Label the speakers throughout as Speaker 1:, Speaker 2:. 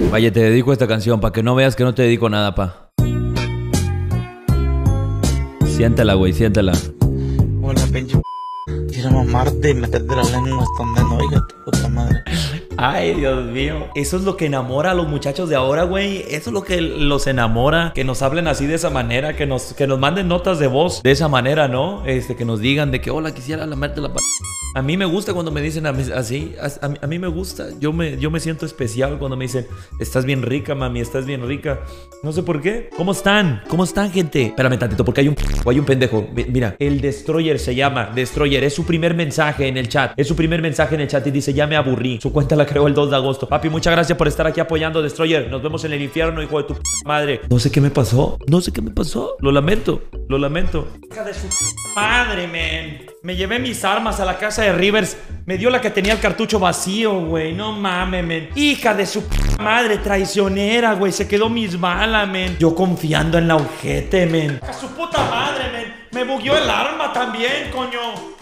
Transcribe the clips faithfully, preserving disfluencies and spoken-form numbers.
Speaker 1: Vaya, te dedico esta canción para que no veas que no te dedico nada, pa. Siéntela, güey, siéntela.
Speaker 2: Hola, pinche. Quisiera mamarte y meterte la lengua hasta donde no oiga tu puta madre.
Speaker 1: Ay, Dios mío. Eso es lo que enamora a los muchachos de ahora, güey. Eso es lo que los enamora. Que nos hablen así de esa manera. Que nos, que nos manden notas de voz de esa manera, ¿no? Este, que nos digan de que, hola, quisiera lamerte la p... A mí me gusta cuando me dicen a mí, así. A, a, a mí me gusta. Yo me, yo me siento especial cuando me dicen, estás bien rica, mami, estás bien rica. No sé por qué. ¿Cómo están? ¿Cómo están, gente? Espérame tantito, porque hay un, hay un pendejo. Mira, el Destroyer se llama. Destroyer. Es su primer mensaje en el chat. Es su primer mensaje en el chat y dice, ya me aburrí. Su cuenta la creó el dos de agosto. Papi, muchas gracias por estar aquí apoyando, Destroyer. Nos vemos en el infierno, hijo de tu madre. No sé qué me pasó. No sé qué me pasó. Lo lamento. Lo lamento. Hija de su madre, man. Me llevé mis armas a la casa de Rivers. Me dio la que tenía el cartucho vacío, güey. No mames, men. Hija de su madre, traicionera, güey. Se quedó mis balas, men. Yo confiando en la ojete, men. A su puta madre, men. Me bugueó el arma también, coño.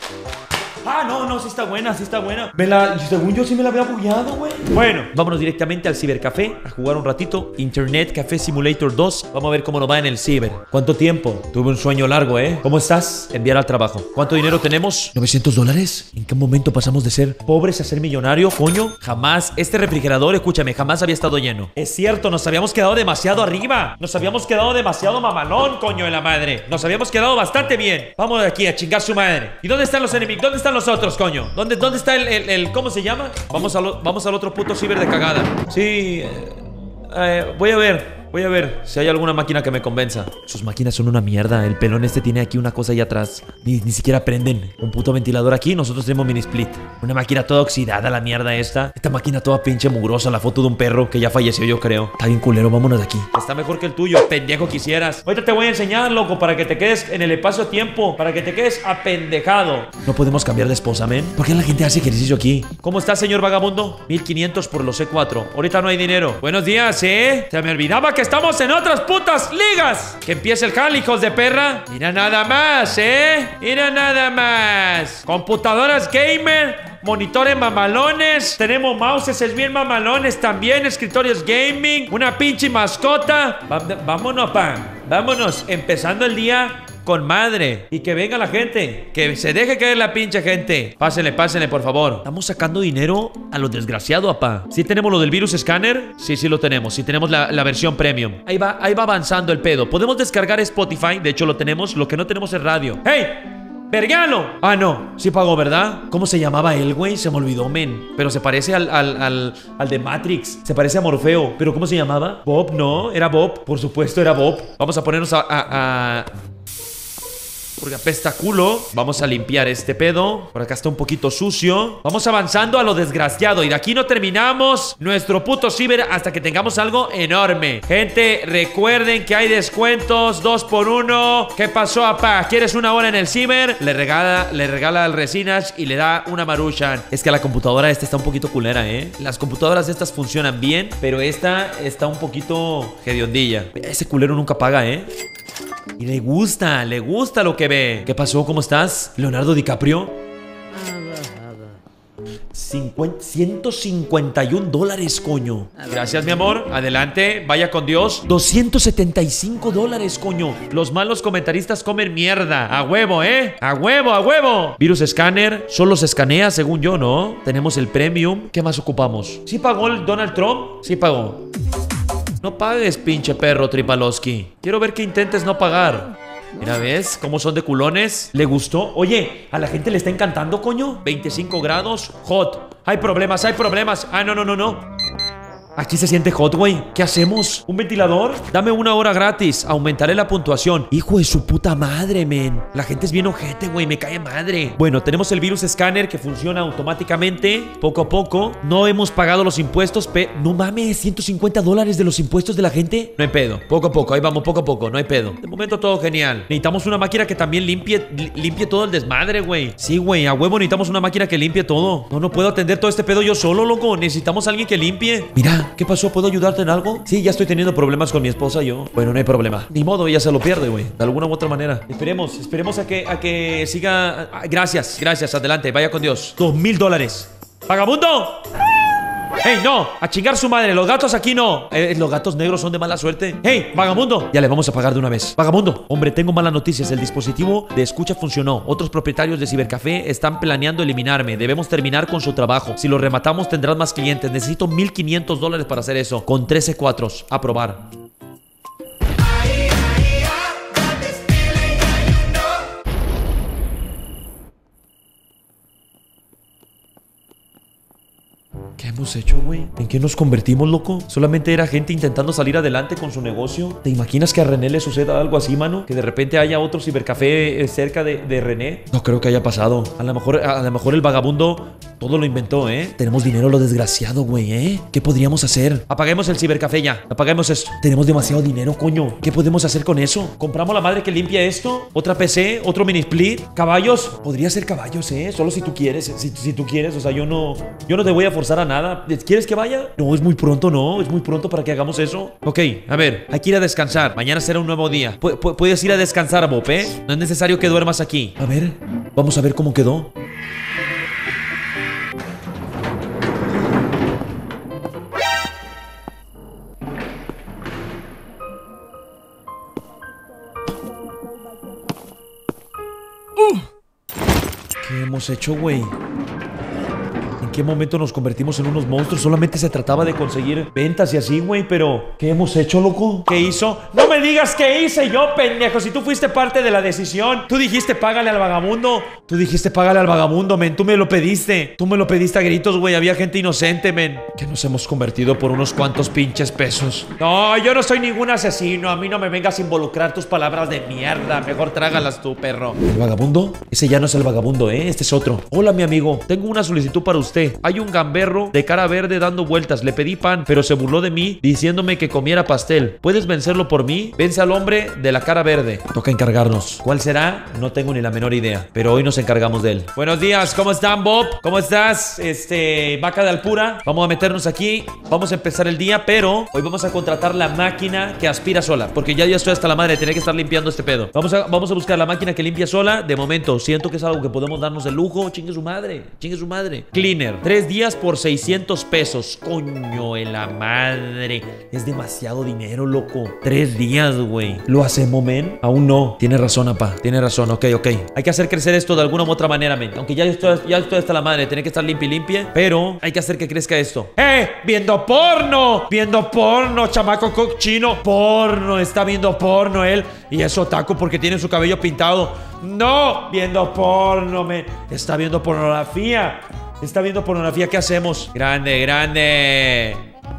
Speaker 1: Ah, no, no, sí está buena, sí está buena. Me la, según yo sí me la había bugueado, güey. Bueno, vámonos directamente al cibercafé a jugar un ratito. Internet Café Simulator dos. Vamos a ver cómo nos va en el ciber. ¿Cuánto tiempo? Tuve un sueño largo, ¿eh? ¿Cómo estás? Enviar al trabajo. ¿Cuánto dinero tenemos? ¿novecientos dólares? ¿En qué momento pasamos de ser pobres a ser millonarios, coño? Jamás. Este refrigerador, escúchame, jamás había estado lleno. Es cierto, nos habíamos quedado demasiado arriba. Nos habíamos quedado demasiado mamalón, coño de la madre. Nos habíamos quedado bastante bien. Vamos de aquí a chingar su madre. ¿Y dónde están los enemigos? ¿Dónde están los otros, coño? ¿Dónde, dónde está el, el, el cómo se llama? Vamos, a lo, vamos al otro puto ciber de cagada. Sí, eh, eh, voy a ver. Voy a ver si hay alguna máquina que me convenza. Sus máquinas son una mierda. El pelón este tiene aquí una cosa ahí atrás. Ni, ni siquiera prenden. Un puto ventilador aquí. Nosotros tenemos mini split. Una máquina toda oxidada, la mierda esta. Esta máquina toda pinche mugrosa. La foto de un perro que ya falleció, yo creo. Está bien culero, vámonos de aquí. Está mejor que el tuyo, pendejo quisieras. Ahorita te voy a enseñar, loco, para que te quedes en el espacio-tiempo. Para que te quedes apendejado. No podemos cambiar de esposa, men. ¿Por qué la gente hace ejercicio aquí? ¿Cómo está, señor vagabundo? mil quinientos por los C cuatro. Ahorita no hay dinero. Buenos días, ¿eh? Se me olvidaba que estamos en otras putas ligas. Que empiece el jal, hijos de perra. Mira nada más, ¿eh? Mira nada más. Computadoras gamer, monitores mamalones. Tenemos mouses bien mamalones también. Escritorios gaming. Una pinche mascota. Va- vámonos, pan. Vámonos. Empezando el día con madre. Y que venga la gente. Que se deje caer la pinche gente. Pásenle, pásenle, por favor. Estamos sacando dinero a lo desgraciado, apá. ¿Sí tenemos lo del virus scanner? Sí, sí lo tenemos. Sí tenemos la, la versión premium. Ahí va, ahí va avanzando el pedo. Podemos descargar Spotify. De hecho, lo tenemos. Lo que no tenemos es radio. ¡Hey! ¡Vergano! Ah, no. Sí pagó, ¿verdad? ¿Cómo se llamaba él, güey? Se me olvidó, men. Pero se parece al, al, al, al de Matrix. Se parece a Morfeo. ¿Pero cómo se llamaba? Bob, ¿no? Era Bob. Por supuesto, era Bob. Vamos a ponernos a... a, a... porque apesta culo. Vamos a limpiar este pedo. Por acá está un poquito sucio. Vamos avanzando a lo desgraciado. Y de aquí no terminamos nuestro puto ciber hasta que tengamos algo enorme. Gente, recuerden que hay descuentos dos por uno. ¿Qué pasó, apá? ¿Quieres una hora en el ciber? Le regala, le regala al Resinas y le da una Maruchan. Es que la computadora esta está un poquito culera, ¿eh? Las computadoras estas funcionan bien, pero esta está un poquito hediondilla. Ese culero nunca paga, ¿eh? Y le gusta, le gusta lo que ve. ¿Qué pasó? ¿Cómo estás? ¿Leonardo DiCaprio? cincuenta, ciento cincuenta y un dólares, coño. Gracias, mi amor. Adelante, vaya con Dios. doscientos setenta y cinco dólares, coño. Los malos comentaristas comen mierda. A huevo, ¿eh? A huevo, a huevo. Virus Scanner. Solo se escanea, según yo, ¿no? Tenemos el premium. ¿Qué más ocupamos? ¿Sí pagó el Donald Trump? Sí pagó. No pagues, pinche perro Tripalowski. Quiero ver que intentes no pagar. Mira, ¿ves cómo son de culones? ¿Le gustó? Oye, a la gente le está encantando, coño. veinticinco grados, hot. Hay problemas, hay problemas. Ah, no, no, no, no. Aquí se siente hot, güey. ¿Qué hacemos? ¿Un ventilador? Dame una hora gratis. Aumentaré la puntuación. Hijo de su puta madre, men. La gente es bien ojete, güey. Me cae madre. Bueno, tenemos el virus scanner que funciona automáticamente, poco a poco. No hemos pagado los impuestos, pe... No mames, ciento cincuenta dólares de los impuestos de la gente. No hay pedo. Poco a poco. Ahí vamos, poco a poco. No hay pedo. De momento todo genial. Necesitamos una máquina que también limpie, li- limpie todo el desmadre, güey. Sí, güey. A huevo necesitamos una máquina que limpie todo. No, no puedo atender todo este pedo yo solo, loco. Necesitamos a alguien que limpie. Mira. ¿Qué pasó? ¿Puedo ayudarte en algo? Sí, ya estoy teniendo problemas con mi esposa yo. Bueno, no hay problema. Ni modo, ella se lo pierde, güey. De alguna u otra manera. Esperemos, esperemos a que, a que siga... Ah, gracias, gracias. Adelante, vaya con Dios. Dos mil dólares. ¡Vagabundo! ¡Hey, no! ¡A chingar su madre! ¡Los gatos aquí no! Eh, los gatos negros son de mala suerte. ¡Hey, vagabundo! Ya le vamos a pagar de una vez. Vagabundo. Hombre, tengo malas noticias. El dispositivo de escucha funcionó. Otros propietarios de Cibercafé están planeando eliminarme. Debemos terminar con su trabajo. Si lo rematamos, tendrás más clientes. Necesito mil quinientos dólares para hacer eso. Con trece cuatros. Aprobar. ¿Qué hemos hecho, güey? ¿En qué nos convertimos, loco? Solamente era gente intentando salir adelante con su negocio. ¿Te imaginas que a René le suceda algo así, mano? Que de repente haya otro cibercafé cerca de, de René. No creo que haya pasado. A lo mejor, a lo mejor el vagabundo todo lo inventó, ¿eh? Tenemos dinero lo desgraciado, güey, ¿eh? ¿Qué podríamos hacer? Apaguemos el cibercafé ya. Apaguemos esto. Tenemos demasiado dinero, coño. ¿Qué podemos hacer con eso? ¿Compramos la madre que limpia esto? ¿Otra P C? ¿Otro mini split? ¿Caballos? Podría ser caballos, ¿eh? Solo si tú quieres. Si, si tú quieres. O sea, yo no... Yo no te voy a forzar a nada. ¿Quieres que vaya? No, es muy pronto, ¿no? Es muy pronto para que hagamos eso. Ok, a ver. Hay que ir a descansar. Mañana será un nuevo día. Pu pu puedes ir a descansar, Bob, ¿eh? No es necesario que duermas aquí. A ver. Vamos a ver cómo quedó. ¿Qué hemos hecho, güey? ¿En qué momento nos convertimos en unos monstruos? Solamente se trataba de conseguir ventas y así, güey. Pero, ¿qué hemos hecho, loco? ¿Qué hizo? ¡No me digas qué hice yo, pendejo! Si tú fuiste parte de la decisión. Tú dijiste, págale al vagabundo. Tú dijiste, págale al vagabundo, men. Tú me lo pediste. Tú me lo pediste a gritos, güey. Había gente inocente, men. Que nos hemos convertido por unos cuantos pinches pesos. No, yo no soy ningún asesino. A mí no me vengas a involucrar tus palabras de mierda. Mejor trágalas tú, perro. ¿El vagabundo? Ese ya no es el vagabundo, ¿eh? Este es otro. Hola, mi amigo. Tengo una solicitud para usted. Hay un gamberro de cara verde dando vueltas. Le pedí pan, pero se burló de mí diciéndome que comiera pastel. ¿Puedes vencerlo por mí? Vence al hombre de la cara verde. Toca encargarnos. ¿Cuál será? No tengo ni la menor idea, pero hoy nos encargamos de él. Buenos días, ¿cómo están, Bob? ¿Cómo estás? Este, vaca de Alpura. Vamos a meternos aquí. Vamos a empezar el día, pero hoy vamos a contratar la máquina que aspira sola, porque ya ya estoy hasta la madre de tener que estar limpiando este pedo. Vamos a, vamos a buscar la máquina que limpia sola. De momento, siento que es algo que podemos darnos el lujo. Chingue su madre. Chingue su madre. Cleaner. Tres días por seiscientos pesos. Coño de la madre. Es demasiado dinero, loco. Tres días, güey. ¿Lo hacemos, men? Aún no. Tiene razón, apa. Tiene razón. Ok, ok. Hay que hacer crecer esto de alguna u otra manera, men. Aunque ya estoy, ya estoy hasta la madre. Tiene que estar limpia y limpia. Pero hay que hacer que crezca esto. ¡Eh! ¡Viendo porno! ¡Viendo porno, chamaco cochino! Porno. Está viendo porno él. Y es otaku porque tiene su cabello pintado. ¡No! Viendo porno, men. Está viendo pornografía. Está viendo pornografía, ¿qué hacemos? Grande, grande.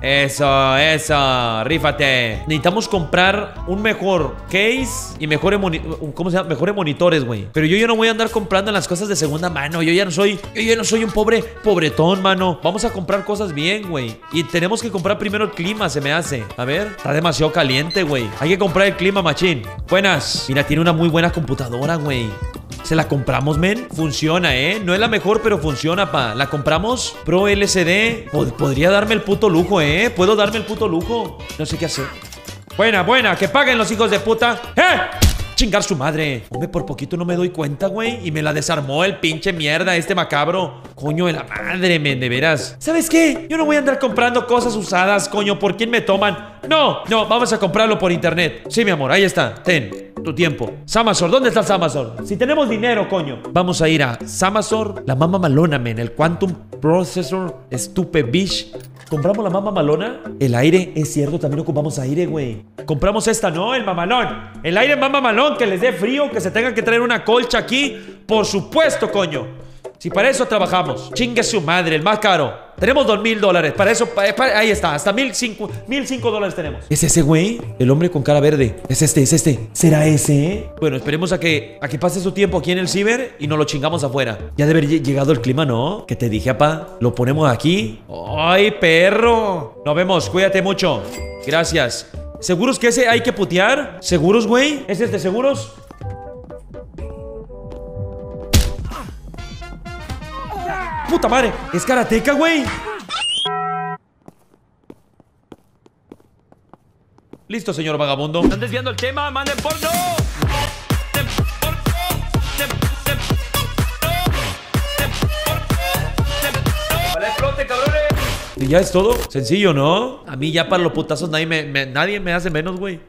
Speaker 1: Eso, eso, rífate. Necesitamos comprar un mejor case y mejores moni ¿cómo se llama? Mejores monitores, güey. Pero yo ya no voy a andar comprando las cosas de segunda mano. Yo ya no soy, yo ya no soy un pobre pobretón, mano. Vamos a comprar cosas bien, güey. Y tenemos que comprar primero el clima, se me hace. A ver, está demasiado caliente, güey. Hay que comprar el clima, machín. Buenas. Mira, tiene una muy buena computadora, güey. ¿Se la compramos, men? Funciona, ¿eh? No es la mejor, pero funciona, pa. ¿La compramos? Pro L C D. Pod- podría darme el puto lujo, ¿eh? ¿Puedo darme el puto lujo? No sé qué hacer. Buena, buena. Que paguen los hijos de puta. ¡Eh! Chingar su madre. Hombre, por poquito no me doy cuenta, güey. Y me la desarmó el pinche mierda este macabro. Coño de la madre, men, de veras. ¿Sabes qué? Yo no voy a andar comprando cosas usadas, coño. ¿Por quién me toman? No, no, vamos a comprarlo por internet. Sí, mi amor, ahí está. Ten, tu tiempo. Samazor, ¿dónde está el Samazor? Si tenemos dinero, coño. Vamos a ir a Samazor, la mama malona, men. El Quantum Processor Stupid Bish. ¿Compramos la mama malona? El aire, es cierto, también ocupamos aire, güey. Compramos esta, ¿no? El mamalón. El aire mamalón, que les dé frío, que se tengan que traer una colcha aquí. Por supuesto, coño. Si para eso trabajamos. Chingue su madre, el más caro. Tenemos dos mil dólares. Para eso, pa, pa, ahí está. Hasta mil cinco, mil cinco dólares tenemos. ¿Es ese, güey? El hombre con cara verde. Es este, es este. ¿Será ese, eh? Bueno, esperemos a que, a que pase su tiempo aquí en el ciber y nos lo chingamos afuera. Ya debe haber llegado el clima, ¿no? Que te dije, apa. Lo ponemos aquí. ¡Ay, perro! Nos vemos. Cuídate mucho. Gracias. ¿Seguros que ese hay que putear? ¿Seguros, güey? ¿Es este, seguros? ¡Puta madre! ¿Es karateca, güey? Listo, señor vagabundo. ¿Están desviando el tema? ¡Manden porno! ¡Vale, explote, cabrones! Y ya es todo. Sencillo, ¿no? A mí ya para los putazos nadie me, me- nadie me hace menos, güey.